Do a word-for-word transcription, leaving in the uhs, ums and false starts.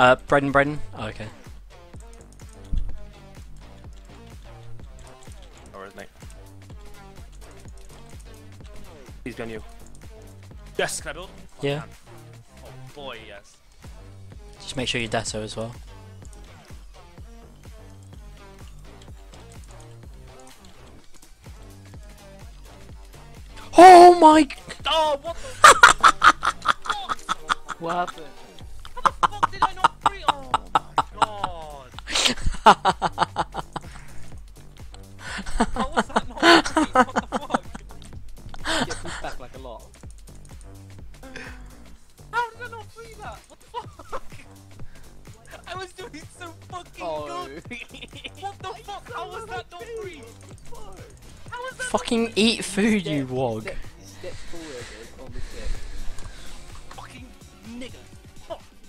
Uh, Brendan, Brendan. Oh, okay. Alright, mate. He's on you. Yes, can I build? Oh, Yeah. man. Oh boy, yes. Just make sure you deso as well. Oh my! Oh, what the fuck? What happened? How the fuck did I not free? Oh my god. How was that not free? What the fuck? You get pushed back like a lot. How did I not free that? What the fuck? I was doing so fucking Oh. good. What the fuck? How was that not free? How was that Fucking eat food, you Step- wog. Step, step forward on the step. fucking nigger? Fuck.